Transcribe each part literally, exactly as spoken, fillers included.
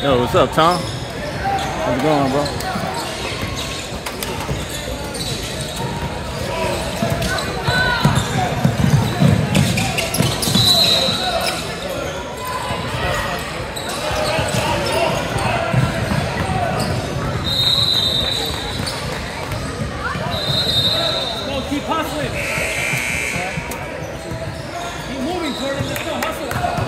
Yo, what's up, Tom? How's it going, bro? Keep hustling. Keep moving, Jordan. Let's go, hustle.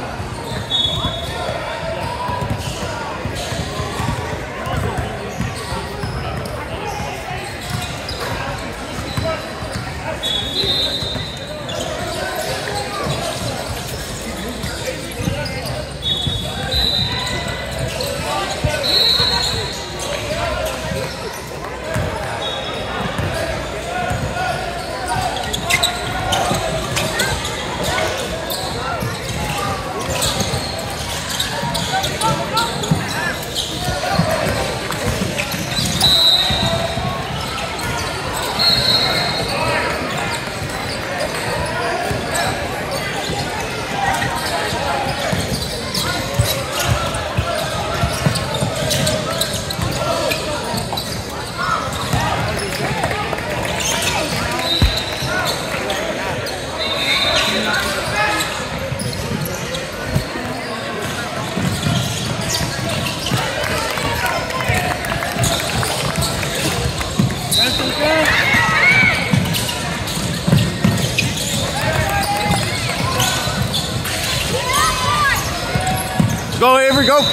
Go, Avery, go.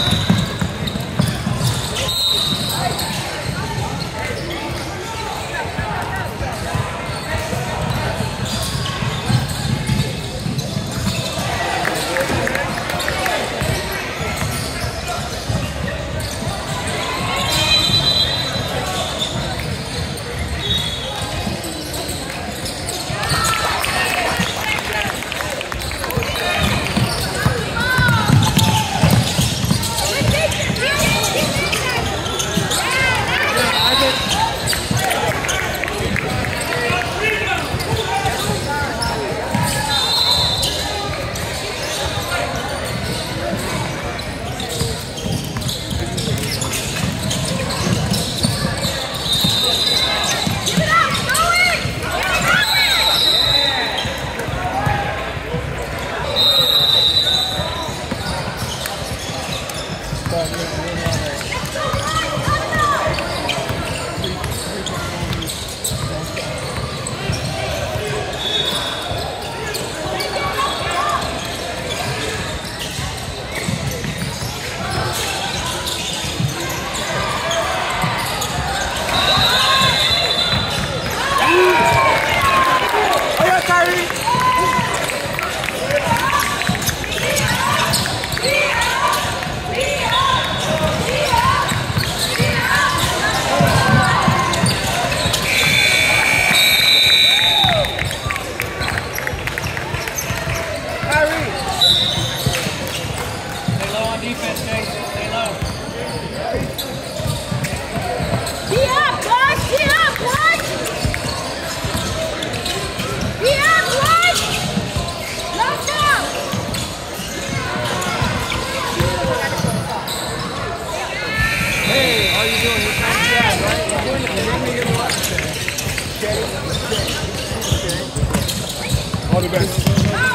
All the best.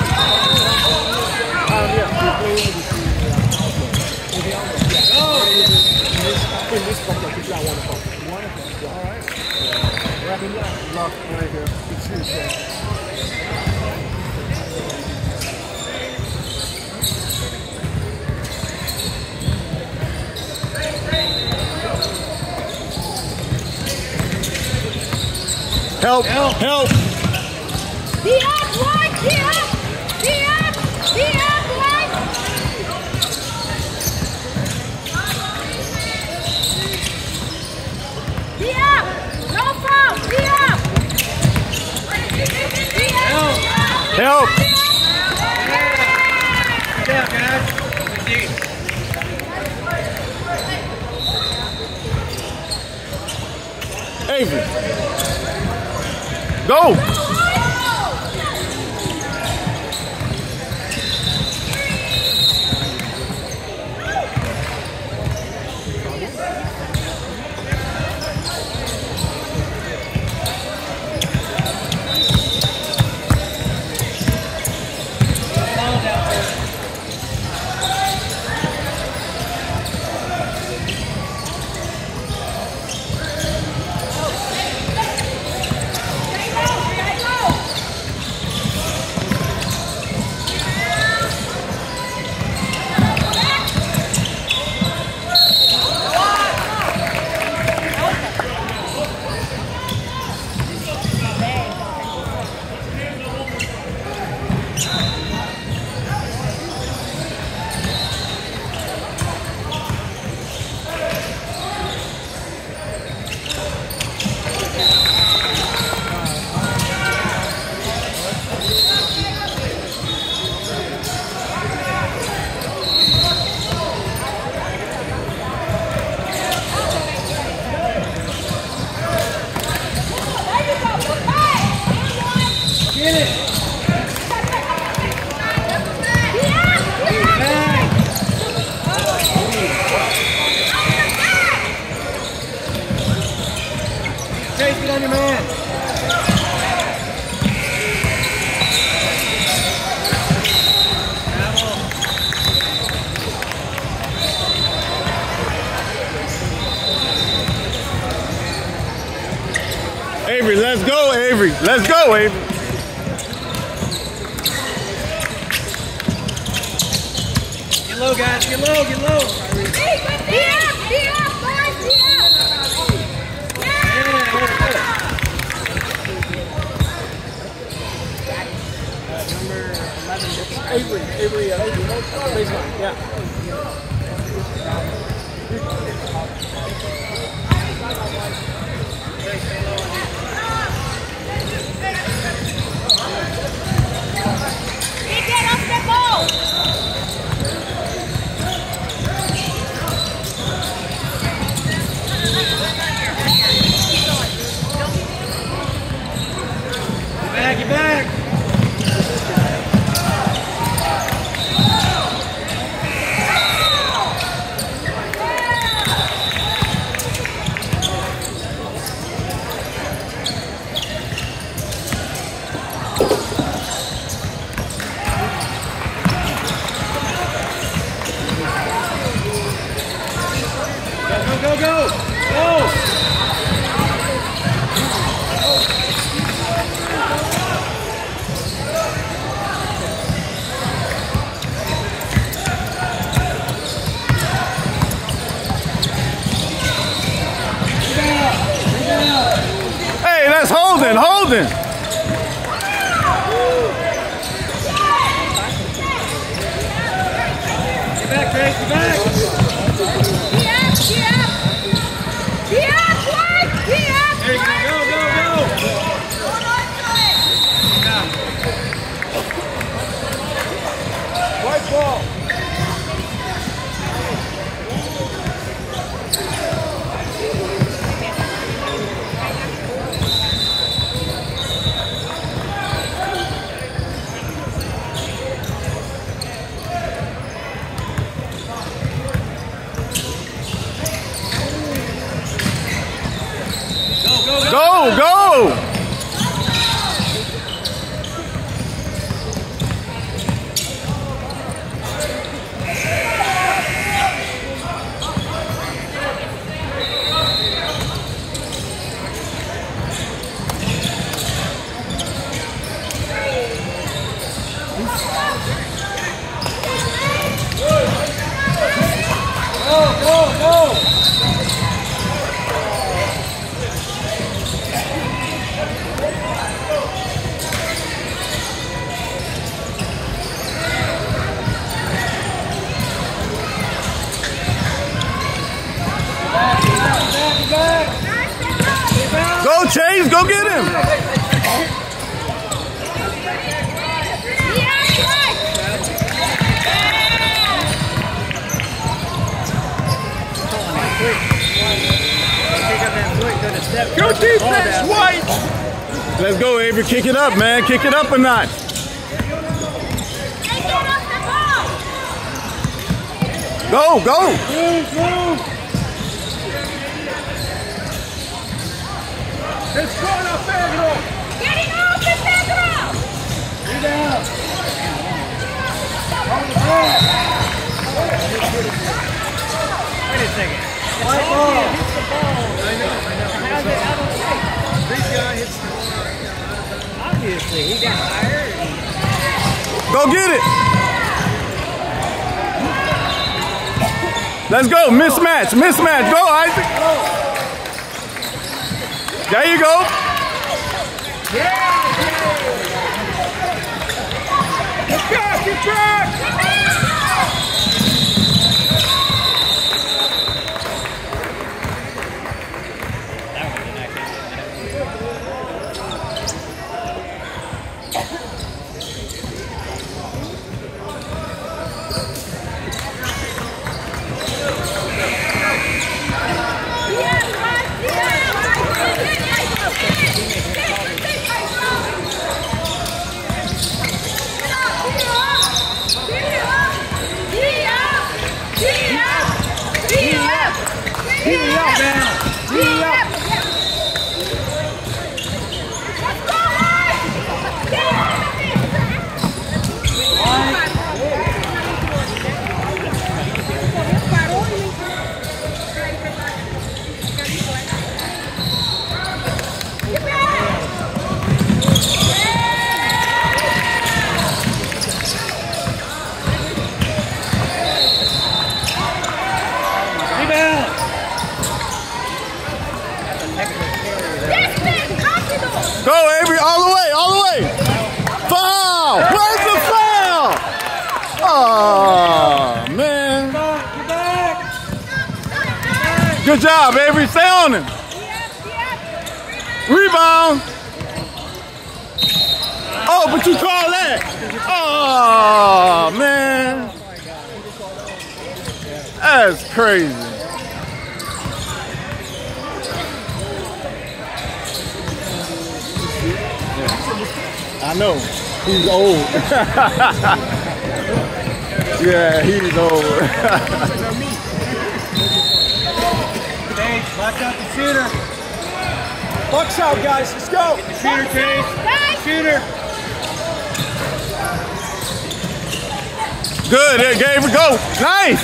Um, yeah. In this complex, it's not one o'clock. One o'clock. All right. Wrapping up. Lock right here. It's you, sir. Help! Help! Help! Be up, one! Be up! Be up! Be up, one! Be up! No foul! Be up! Be up! Help! Good job, guys. Avery! Go! get it. Chase, get on your man. Avery, let's go, Avery. Let's go, Avery. Get low, guys. Get low, get low. Be up, be up, boys, be up. Avery, Avery, uh, Avery, no, baseline, yeah. He get off the ball. Get back, get back. Go, go, go! Go! Hey, that's Holden, Holden. Get back, Trace, get back! Be up, be up. Be up, boys, be up. There you go, go, go, go! Hold on to it. White ball. Go, go. Go, go, go! Go, Chase, go get him. Go defense, White. Let's go, Avery. Kick it up, man. Kick it up a notch. Go, go. Move, move! It's going up, Pedro. Getting off the Pedro! Get down! Wait a second. White ball! I know, I know. How's it out of sight? This guy hits the ball. Obviously, he got tired. Go get it. Let's go. Mismatch. Mismatch. Go, Isaac. There you go. Get back, get back. Good job, Avery. Stay on him. Rebound. Oh, but you call that. Oh, man. That's crazy. I know. He's old. Yeah, he's old. Hey, watch out the shooter. Bucks out, guys. Let's go. The shooter, Chase. Shooter. Good. There, Gabriel. Go. Nice.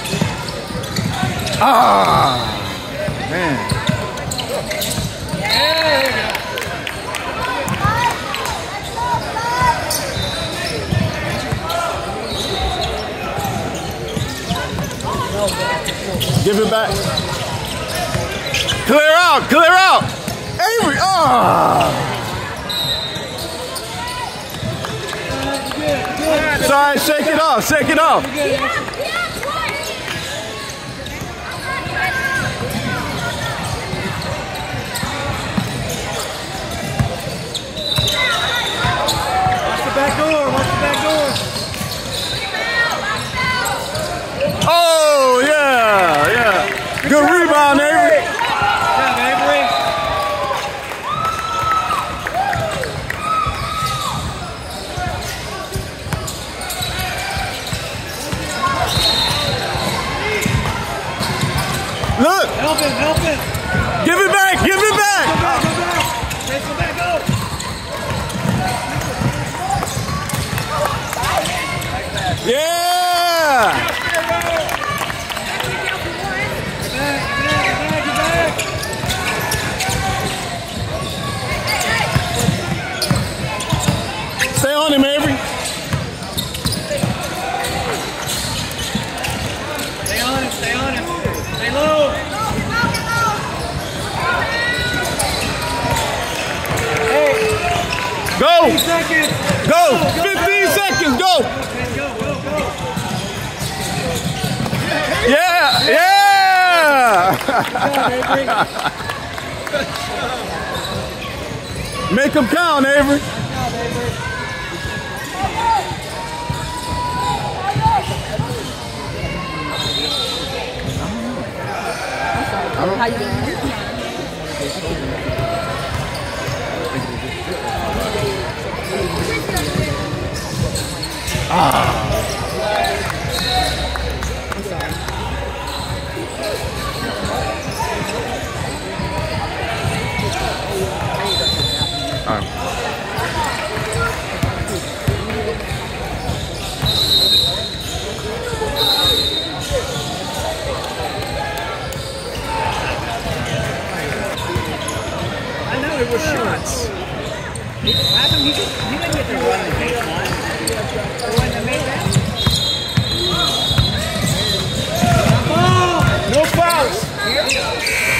Ah, man. There you go. Give it back. Clear out, clear out. Avery, ah. It's all right, shake it off, shake it off. Watch the back door, watch the back door. Oh, yeah, yeah. Good rebound, Avery. Good job, Avery. Look. Help him, help him. Give it back, give it back. Go back, go back. Chase, go back, go. Yeah. Stay on him, Avery. Stay on him, stay on him. Stay low. Go. fifteen seconds. Go. fifteen seconds. Go. Go, go, go. Yeah. Yeah. Make them count, Avery. How you doing? I know it was shots. He, how come he, didn't- he didn't get to run the baseline? He wouldn't have made that. Ball! No fouls.